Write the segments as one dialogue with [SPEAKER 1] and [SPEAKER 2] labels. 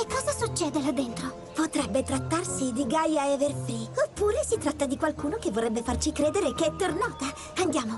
[SPEAKER 1] Che cosa succede là dentro? Potrebbe trattarsi di Gaia Everfree. Oppure si tratta di qualcuno che vorrebbe farci credere che è tornata. Andiamo.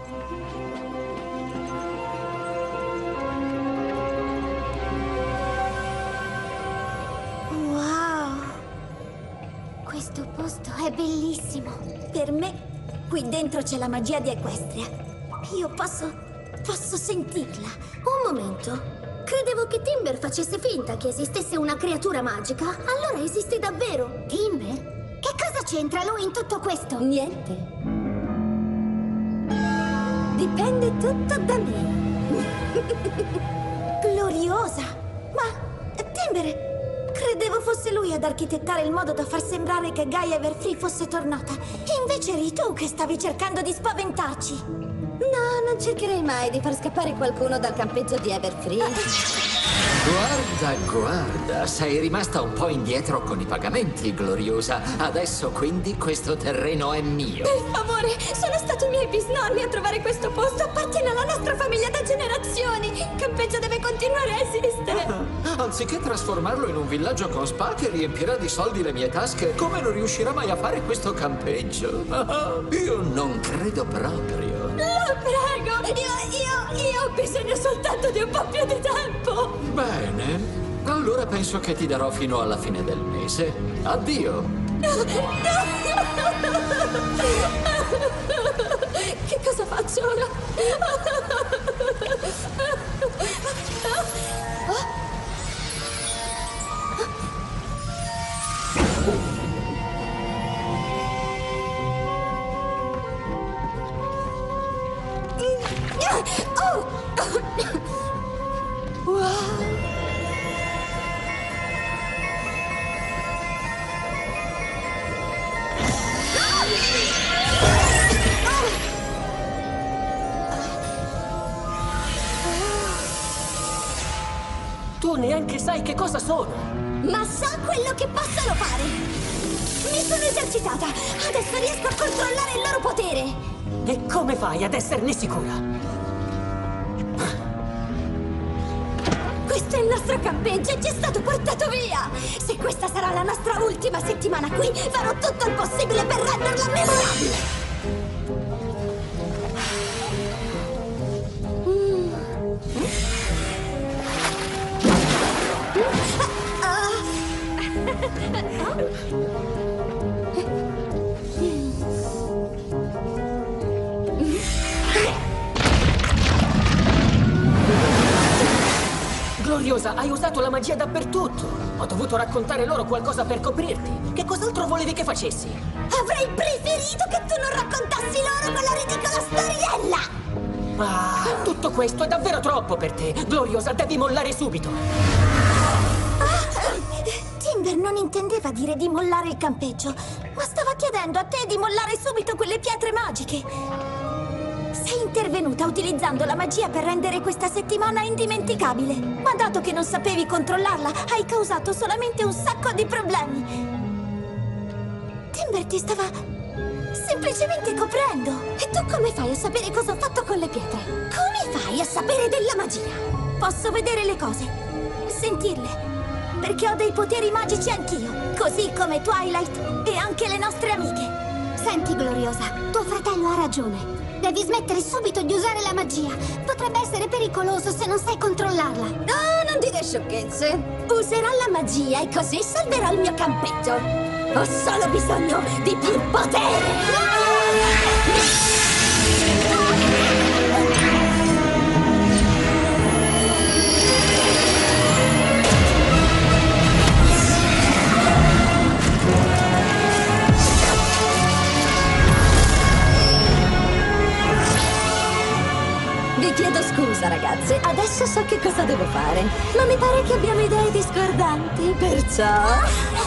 [SPEAKER 1] Wow! Questo posto è bellissimo. Per me, qui dentro c'è la magia di Equestria. Io posso sentirla. Un momento. Credevo che Timber facesse finta che esistesse una creatura magica. Allora esiste davvero. Timber? Che cosa c'entra lui in tutto questo?
[SPEAKER 2] Niente. Dipende tutto da me.
[SPEAKER 1] Gloriosa! Ma, Timber, credevo fosse lui ad architettare il modo da far sembrare che Gaia Everfree fosse tornata. Invece eri tu che stavi cercando di spaventarci.
[SPEAKER 2] No, non cercherei mai di far scappare qualcuno dal campeggio di Everfree.
[SPEAKER 3] Guarda, sei rimasta un po' indietro con i pagamenti, Gloriosa. Adesso quindi questo terreno è mio.
[SPEAKER 2] Per favore, sono stati i miei bisnonni a trovare questo posto. Appartiene alla nostra famiglia da generazioni. Il campeggio deve continuare a esistere.
[SPEAKER 3] Anziché trasformarlo in un villaggio con spa che riempirà di soldi le mie tasche, come non riuscirà mai a fare questo campeggio? Io non credo proprio.
[SPEAKER 2] Lo prego, io ho bisogno soltanto di un po' più di tempo.
[SPEAKER 3] Bene, allora penso che ti darò fino alla fine del mese. Addio.
[SPEAKER 2] Che cosa faccio ora?
[SPEAKER 4] Tu neanche sai che cosa sono.
[SPEAKER 1] Ma so quello che possono fare! Mi sono esercitata! Adesso riesco a controllare il loro potere!
[SPEAKER 4] E come fai ad esserne sicura?
[SPEAKER 1] Questo è il nostro campeggio e ci è stato portato via! Se questa sarà la nostra ultima settimana qui, farò tutto il possibile per renderla memorabile!
[SPEAKER 4] Gloriosa, hai usato la magia dappertutto. Ho dovuto raccontare loro qualcosa per coprirti. Che cos'altro volevi che facessi?
[SPEAKER 1] Avrei preferito che tu non raccontassi loro quella ridicola storiella!
[SPEAKER 4] Ah, tutto questo è davvero troppo per te. Gloriosa, devi mollare subito.
[SPEAKER 1] Timber non intendeva dire di mollare il campeggio, ma stava chiedendo a te di mollare subito quelle pietre magiche. Sei intervenuta utilizzando la magia per rendere questa settimana indimenticabile. Ma dato che non sapevi controllarla, hai causato solamente un sacco di problemi. Timber ti stava semplicemente coprendo. E tu come fai a sapere cosa ho fatto con le pietre? Come fai a sapere della magia? Posso vedere le cose, sentirle. Perché ho dei poteri magici anch'io, così come Twilight e anche le nostre amiche. Senti, Gloriosa, tuo fratello ha ragione. Devi smettere subito di usare la magia. Potrebbe essere pericoloso se non sai controllarla.
[SPEAKER 2] Oh, non dire sciocchezze.
[SPEAKER 1] Userò la magia e così salverò il mio campeggio. Ho solo bisogno di più potere.
[SPEAKER 2] Vi chiedo scusa, ragazze. Adesso so che cosa devo fare. Ma mi pare che abbiamo idee discordanti, perciò...